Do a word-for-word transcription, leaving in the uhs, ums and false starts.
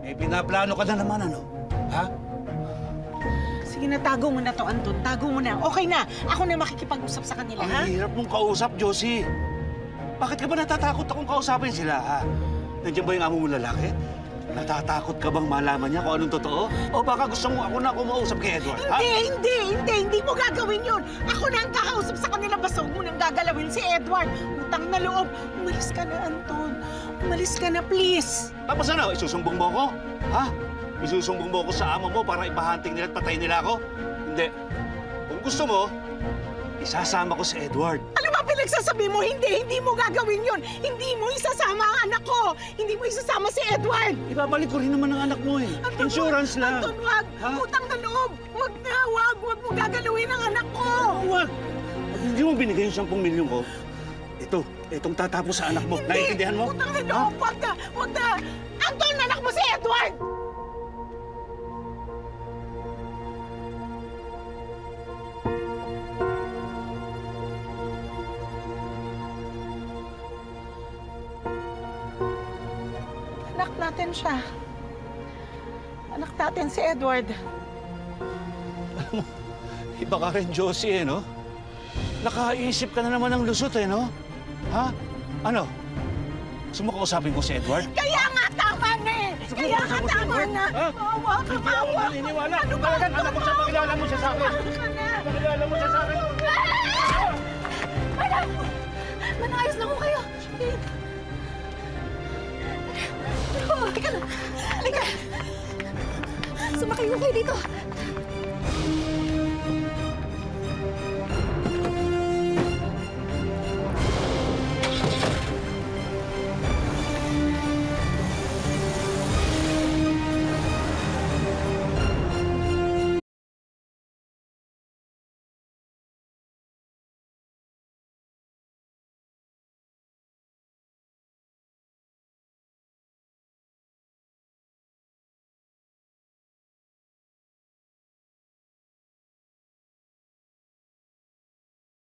May pinaplano ka na naman, ano? Ha? Sige na, tago mo na to, Anton. Tago mo na. Okay na. Ako na makikipag-usap sa kanila, ha? Ang hirap mong kausap, Josie. Bakit ka ba natatakot akong kausapin sila, ha? Nandiyan ba yung amo mo lalaki? Natatakot ka bang malaman niya kung anong totoo? O baka gusto mo ako na ako mausap kay Edward, ha? Hindi, hindi, hindi. Hindi mo gagawin yun. Ako na ang kakausap sa kanila. Basta huwag mo nang gagalawin si Edward. Utang na loob. Umalis ka na, Anton. Umalis ka na, please. Tapos ano, isusumbong mo ko? Ha? Isusumbong mo ko sa amo mo para ipahanting nila at patayin nila ako? Hindi. Kung gusto mo, isasama ko si Edward. Ano ba pinagsasabi mo? Hindi, hindi mo gagawin yun. Hindi mo isasama ang anak ko. Hindi mo isasama si Edward. Ibabalik ko rin naman ang anak mo eh. Anton, Insurance wag. lang. Anton, wag. Ha? Utang na loob. Wag na, wag. Wag mo gagalawin ang anak ko. Huwag! Pag hindi mo binigay yung sampung milyon ko, ito, itong tatapos sa anak mo. Hindi. Naiintindihan mo? Utang na loob. Wag na, wag na. Anton, anak mo si Edward. Anak natin siya. Anak natin si Edward. Alam mo, iba ka rin, Josie, eh, no? Nakaisip ka na naman ng lusot, eh, no? Ha? Ano? Gusto mo kausapin ko si Edward? Kaya nga tama na eh! Kaya nga tama na! Ha? Awa ka, Hindi ako awa! maniniwala. Ano ba? Talagang alam mo siya, pakilala mo siya sa akin. Awa ka na! Pakilala mo siya sa akin. Madam! Manayos na ko kayo! Halika na! Halika! Sumakay mo kayo dito!